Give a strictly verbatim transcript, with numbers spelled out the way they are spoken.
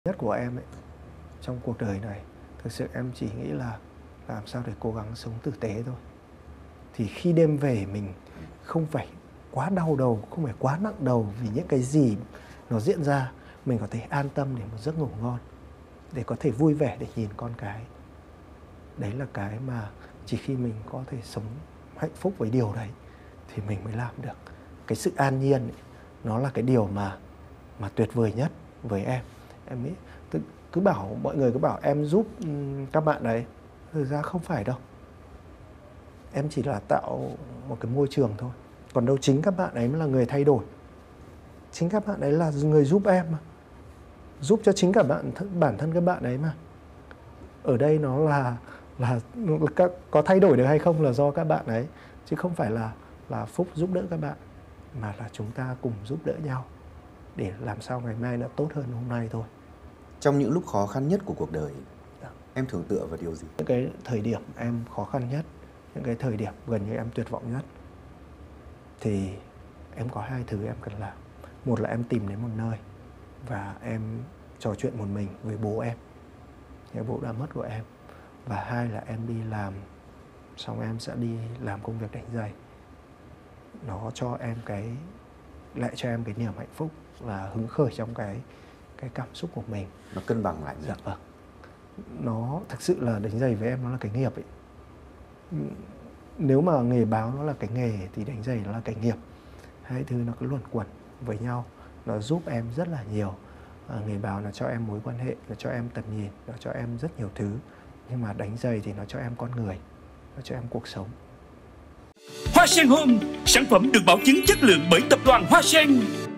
Nhất của em ấy, trong cuộc đời này, thực sự em chỉ nghĩ là làm sao để cố gắng sống tử tế thôi. Thì khi đêm về mình không phải quá đau đầu, không phải quá nặng đầu vì những cái gì nó diễn ra. Mình có thể an tâm để một giấc ngủ ngon, để có thể vui vẻ để nhìn con cái. Đấy là cái mà chỉ khi mình có thể sống hạnh phúc với điều đấy thì mình mới làm được. Cái sự an nhiên ấy, nó là cái điều mà mà tuyệt vời nhất với em. Em nghĩ cứ bảo mọi người cứ bảo em giúp các bạn đấy, thực ra không phải đâu. Em chỉ là tạo một cái môi trường thôi. Còn đâu chính các bạn ấy mới là người thay đổi. Chính các bạn ấy là người giúp em mà. Giúp cho chính cả bạn bản thân các bạn ấy mà. Ở đây nó là là, là có thay đổi được hay không là do các bạn ấy, chứ không phải là là Phúc giúp đỡ các bạn, mà là chúng ta cùng giúp đỡ nhau để làm sao ngày mai nó tốt hơn hôm nay thôi. Trong những lúc khó khăn nhất của cuộc đời, Dạ. em thường tựa vào điều gì? Những cái thời điểm em khó khăn nhất, những cái thời điểm gần như em tuyệt vọng nhất, thì em có hai thứ em cần làm. Một là em tìm đến một nơi và em trò chuyện một mình với bố em, cái bố đã mất của em. Và hai là em đi làm, xong em sẽ đi làm công việc đánh giày. Nó cho em cái, lại cho em cái niềm hạnh phúc và hứng khởi trong cái cái cảm xúc của mình. Nó cân bằng lại. Dạ vâng. Nó thực sự là đánh giày với em nó là cái nghiệp ấy. Nếu mà nghề báo nó là cái nghề thì đánh giày nó là cái nghiệp. Hai thứ nó cứ luẩn quẩn với nhau. Nó giúp em rất là nhiều. À, nghề báo nó cho em mối quan hệ, nó cho em tầm nhìn, nó cho em rất nhiều thứ. Nhưng mà đánh giày thì nó cho em con người, nó cho em cuộc sống. Hoa Sen Home, sản phẩm được bảo chứng chất lượng bởi tập đoàn Hoa Sen.